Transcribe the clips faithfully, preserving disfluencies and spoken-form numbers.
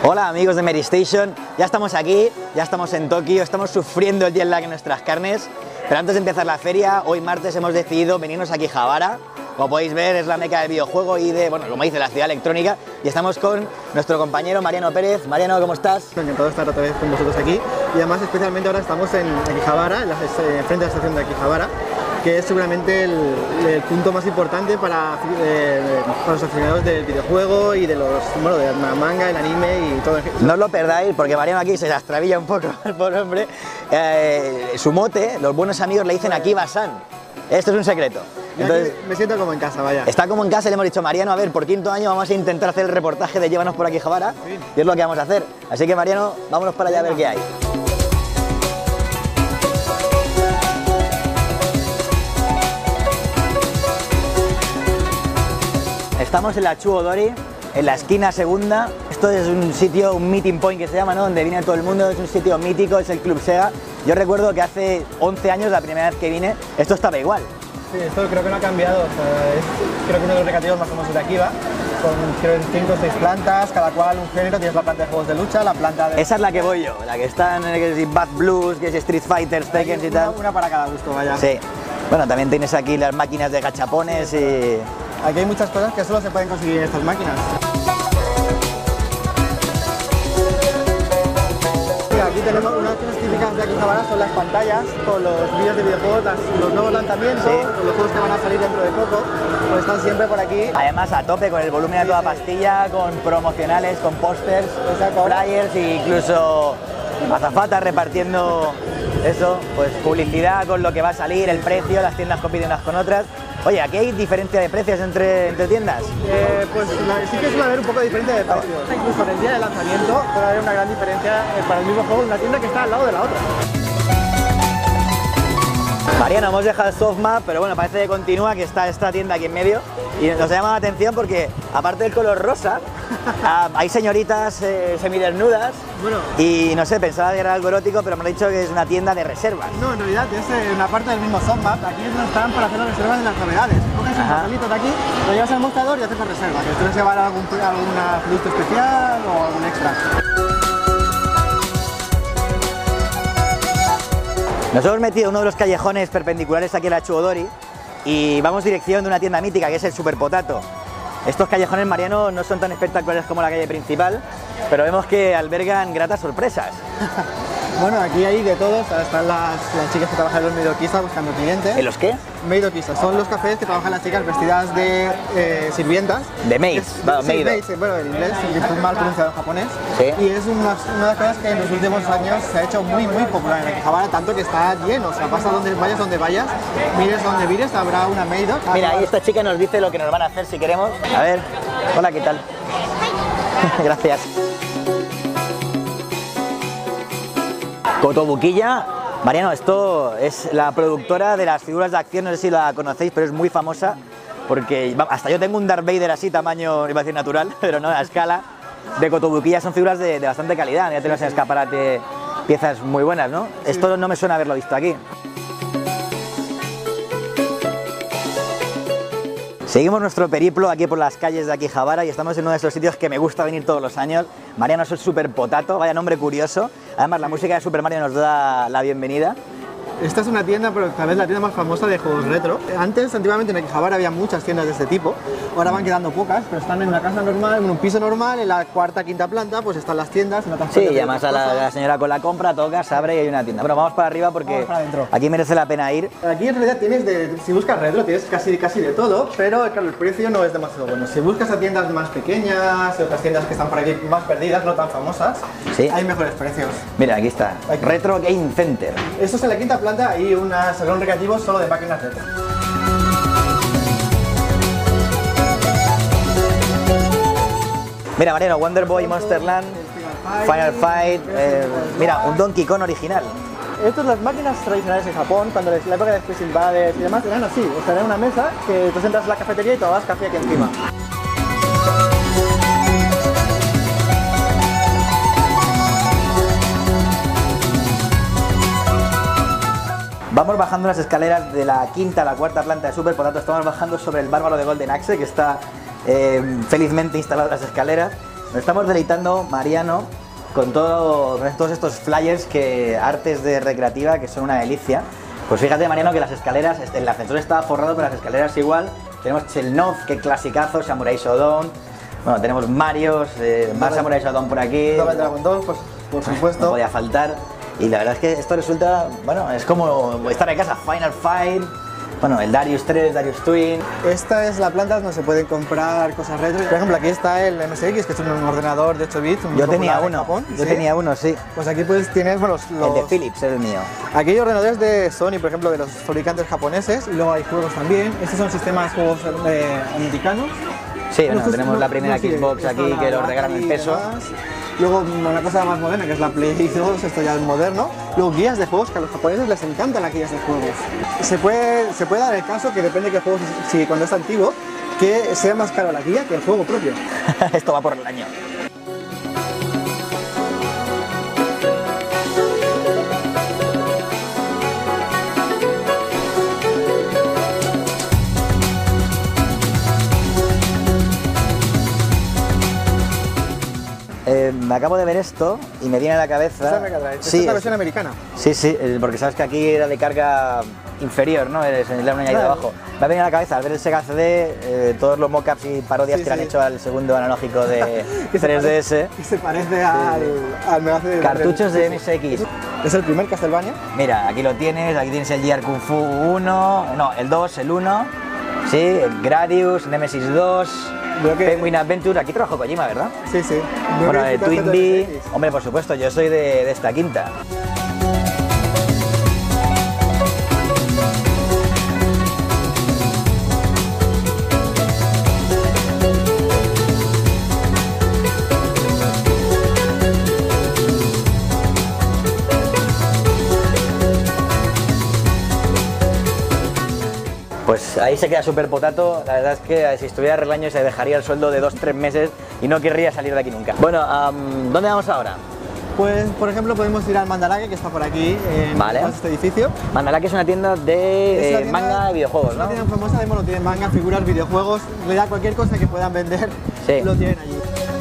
Hola amigos de Meristation, ya estamos aquí, ya estamos en Tokio, estamos sufriendo el jet lag en nuestras carnes, pero antes de empezar la feria, hoy martes hemos decidido venirnos aquí a Akihabara. Como podéis ver, es la meca del videojuego y de, bueno, como dice, la ciudad electrónica, y estamos con nuestro compañero Mariano Pérez. Mariano, ¿cómo estás? Encantado de estar otra vez con vosotros aquí, y además especialmente ahora estamos en Akihabara, en la, frente de la estación de Akihabara, que es seguramente el, el punto más importante para, eh, para los aficionados del videojuego y de los, bueno, de la manga, el anime y todo. No os lo perdáis, porque Mariano aquí se extravilla un poco, el pobre hombre. Eh, su mote, los buenos amigos le dicen Akiba-san. Esto es un secreto. Entonces, me siento como en casa, vaya. Está como en casa y le hemos dicho, Mariano, a ver, por quinto año vamos a intentar hacer el reportaje de Llévanos por Akihabara, sí. Y es lo que vamos a hacer. Así que, Mariano, vámonos para allá a ver qué hay. Estamos en la Chuodori, en la esquina segunda. Esto es un sitio, un meeting point que se llama, ¿no? Donde viene todo el mundo, es un sitio mítico, es el Club Sega. Yo recuerdo que hace once años, la primera vez que vine, esto estaba igual. Sí, esto creo que no ha cambiado, o sea, es creo que uno de los recreativos más famosos de Akiba, con creo cinco o seis plantas, cada cual un género. Tienes la planta de juegos de lucha, la planta de... Esa es la que voy yo, la que está en Bad Blues, que es Street Fighter, Tekken y tal. Una para cada gusto, vaya. Sí. Bueno, también tienes aquí las máquinas de gachapones y... Aquí hay muchas cosas que solo se pueden conseguir en estas máquinas. Aquí tenemos unas cosas típicas de Akihabara, son las pantallas con los vídeos de videojuegos, las, los nuevos lanzamientos, sí. Los juegos que van a salir dentro de poco, pues están siempre por aquí. Además a tope con el volumen de toda pastilla, con promocionales, con pósters, flyers e incluso azafatas repartiendo eso, pues publicidad con lo que va a salir, el precio, las tiendas compiten unas con otras. Oye, ¿aquí hay diferencia de precios entre, entre tiendas? Eh, pues la, sí que suele haber un poco de diferencia de precios. Incluso en el día de lanzamiento puede haber una gran diferencia para el mismo juego en una tienda que está al lado de la otra. Mariano, hemos dejado el softmap, pero bueno, parece que continúa, que está esta tienda aquí en medio. Y nos llama la atención porque, aparte del color rosa, hay señoritas eh, semidesnudas. Bueno, y no sé, pensaba que era algo erótico, pero me han dicho que es una tienda de reservas. No, en realidad es eh, una parte del mismo softmap. Aquí es donde están para hacer las reservas de las novedades. Coges un papelito de aquí, lo llevas al mostrador y haces la reserva. Que quieres llevar algún alguna producto especial o algún extra. Nos hemos metido en uno de los callejones perpendiculares aquí en la Chuodori y vamos dirección de una tienda mítica que es el Super Potato. Estos callejones, Mariano, no son tan espectaculares como la calle principal, pero vemos que albergan gratas sorpresas. Bueno, aquí hay de todos, están las, las chicas que trabajan en los Meidokisa buscando clientes. ¿En los qué? Meidokisa, son los cafés que trabajan las chicas vestidas de eh, sirvientas. De maids, bueno, sí, maid. maids, bueno, en inglés, es mal pronunciado en japonés. ¿Sí? Y es una, una de las cosas que en los últimos años se ha hecho muy, muy popular en Akihabara, tanto que está lleno, o sea, pasa donde vayas, donde vayas, mires donde mires, habrá una maidok. Mira, ahí esta chica nos dice lo que nos van a hacer si queremos. A ver, hola, ¿qué tal? Gracias. Kotobukiya, Mariano, esto es la productora de las figuras de acción, no sé si la conocéis, pero es muy famosa porque hasta yo tengo un Darth Vader así, tamaño, iba a decir natural, pero no, a escala de Kotobukiya. Son figuras de, de bastante calidad, ya tenemos en escaparate piezas muy buenas, ¿no? Sí. Esto no me suena haberlo visto aquí. Seguimos nuestro periplo aquí por las calles de Akihabara y estamos en uno de esos sitios que me gusta venir todos los años. Mariano es el Super Potato, vaya nombre curioso. Además, la música de Super Mario nos da la bienvenida. Esta es una tienda, pero tal vez la tienda más famosa de juegos retro. Antes, antiguamente en Akihabara había muchas tiendas de este tipo, ahora van quedando pocas, pero están en una casa normal, en un piso normal, en la cuarta, quinta planta, pues están las tiendas. Sí, llamas a la, la señora con la compra, tocas, abre y hay una tienda. Bueno, vamos para arriba porque para aquí merece la pena ir. Aquí en realidad tienes, de, si buscas retro, tienes casi, casi de todo, pero claro, el precio no es demasiado bueno. Si buscas a tiendas más pequeñas, otras tiendas que están por aquí más perdidas, no tan famosas, ¿sí? Hay mejores precios. Mira, aquí está, aquí. Retro Game Center. Esto es en la quinta planta y un salón recreativo solo de máquinas retro. Mira, Mariano, Wonder Boy, Monster Land, Final Fight, eh, mira, un Donkey Kong original. Estas las máquinas tradicionales en Japón, cuando en la época de Space Invaders y demás, eran así, están en una mesa que tú entras en la cafetería y tomas café aquí encima. Vamos bajando las escaleras de la quinta a la cuarta planta de Super Potato. Estamos bajando sobre el bárbaro de Golden Axe, que está eh, felizmente instalado en las escaleras. Nos estamos deleitando, Mariano, con, todo, con todos estos flyers, que artes de recreativa, que son una delicia. Pues fíjate, Mariano, que las escaleras, el ascensor estaba forrado, pero las escaleras igual. Tenemos Chelnov, que clasicazo, Samurai Shodown. Bueno, tenemos Marios, eh, más Samurai Shodown por aquí. Double Dragon dos, pues, por supuesto. No podía faltar. Y la verdad es que esto resulta, bueno, es como estar en casa. Final Fight, bueno, el Darius tres, Darius Twin. Esta es la planta donde se pueden comprar cosas retro. Por ejemplo, aquí está el M S X, que es un ordenador de ocho bits. Yo tenía uno, Japón, yo ¿sí? tenía uno, sí. Pues aquí pues tienes, bueno, los, los... El de Philips es el mío. Aquí hay ordenadores de Sony, por ejemplo, de los fabricantes japoneses, y luego hay juegos también. Estos son sistemas juegos eh, americanos. Sí, bueno, tenemos la primera Xbox aquí, que lo regalan el peso. Luego una cosa más moderna, que es la Play dos, esto ya es moderno. Luego guías de juegos, que a los japoneses les encantan las guías de juegos. Se puede, se puede dar el caso que depende de qué juego, si cuando es antiguo, que sea más caro la guía que el juego propio. Esto va por el año. Eh, me acabo de ver esto y me viene a la cabeza... ¿Esta es Mega Drive? Sí, ¿Esta es la versión americana? Sí, sí, porque sabes que aquí era de carga inferior, ¿no? Es la una ahí de abajo. Me ha venido a la cabeza al ver el Sega C D, eh, todos los mockups y parodias sí, que sí. le han hecho al segundo analógico de tres D S. Que se parece al, sí. al Mega C D. Cartuchos de M S X. ¿Es el primer Castlevania? Mira, aquí lo tienes, aquí tienes el G R Kung Fu uno, no, el dos, el uno, sí, el Gradius, Nemesis dos... Que... Penguin Adventure, aquí trabajó Kojima, ¿verdad? Sí, sí. Bueno, de Twin Bee, hombre, por supuesto, yo soy de, de esta quinta. Pues ahí se queda súper potato. La verdad es que si estuviera Relaño se dejaría el sueldo de dos tres meses y no querría salir de aquí nunca. Bueno, um, ¿dónde vamos ahora? Pues, por ejemplo, podemos ir al Mandalake, que está por aquí, en vale. este edificio. Mandalake es una tienda de eh, tienda, manga y videojuegos, ¿no? Es una tienda famosa, de, bueno, tienen manga, figuras, videojuegos, en realidad cualquier cosa que puedan vender, sí. lo tienen allí.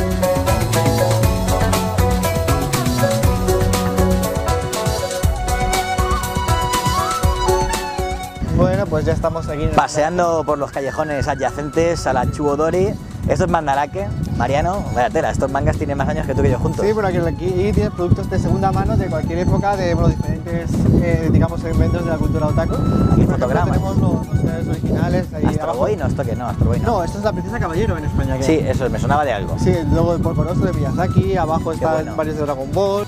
Bueno, pues ya estamos aquí. Paseando por los callejones adyacentes a la Chuodori. Esto es Mandalake, Mariano, vaya tela, estos mangas tienen más años que tú y yo juntos. Sí, bueno, aquí, aquí tienes productos de segunda mano de cualquier época, de bueno, diferentes, eh, digamos, segmentos de la cultura otaku. Aquí fotogramas. Tenemos los, los series originales ahí Astro Boy, no, esto que no, Astro Boy no. No, esto es la Princesa Caballero en España. ¿Qué? Sí, eso, me sonaba de algo. Sí, luego el Polvoroso de Miyazaki, abajo están bueno. varios de Dragon Ball.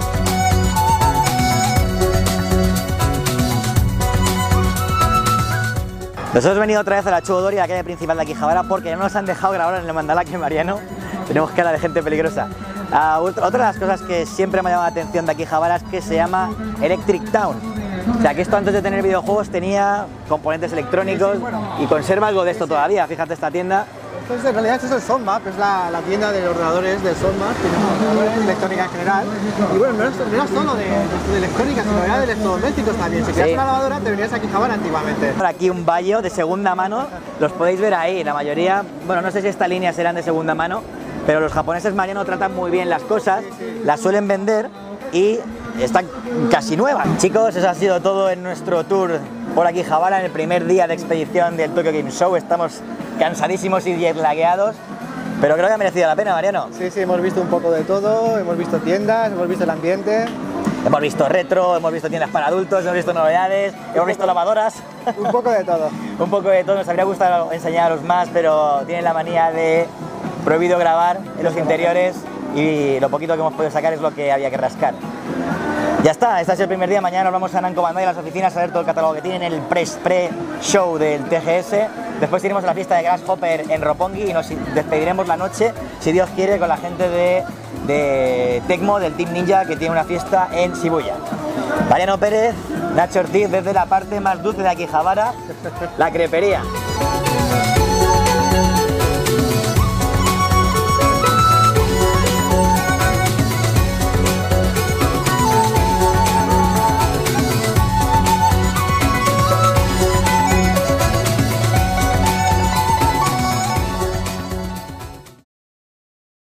Nos hemos venido otra vez a la Chuodori, la calle principal de Akihabara, porque ya no nos han dejado grabar en el Mandalake, Mariano. Tenemos cara de gente peligrosa. Uh, otra de las cosas que siempre me ha llamado la atención de Akihabara es que se llama Electric Town. O sea, que esto antes de tener videojuegos tenía componentes electrónicos y conserva algo de esto todavía. Fíjate esta tienda. Entonces, en realidad, esto es el Soundmap, es la, la tienda de ordenadores del Soundmap, tenemos ordenadores, electrónica en general. Y bueno, no era, no era solo de, de, de electrónica, sino era de electrodomésticos también. Si querías sí. una lavadora, te venías a Akihabara antiguamente. Aquí un Bayo de segunda mano, los podéis ver ahí. La mayoría, bueno, no sé si estas líneas serán de segunda mano, pero los japoneses, Mariano, tratan muy bien las cosas, sí, sí. las suelen vender y están casi nuevas. Chicos, eso ha sido todo en nuestro tour por Akihabara, en el primer día de expedición del Tokyo Game Show. Estamos cansadísimos y jetlagueados, pero creo que ha merecido la pena, Mariano. Sí, sí, hemos visto un poco de todo, hemos visto tiendas, hemos visto el ambiente. Hemos visto retro, hemos visto tiendas para adultos, hemos visto novedades, un hemos visto lavadoras. Un poco de todo. Un poco de todo, nos habría gustado enseñaros más, pero tienen la manía de prohibido grabar en los interiores y lo poquito que hemos podido sacar es lo que había que rascar. Ya está, este es el primer día, mañana nos vamos a Namco Bandai a las oficinas a ver todo el catálogo que tienen, el press pre-show del T G S. Después iremos a la fiesta de Grasshopper en Roppongi y nos despediremos la noche, si Dios quiere, con la gente de, de Tecmo, del Team Ninja, que tiene una fiesta en Shibuya. Mariano Pérez, Nacho Ortiz, desde la parte más dulce de Akihabara, la crepería.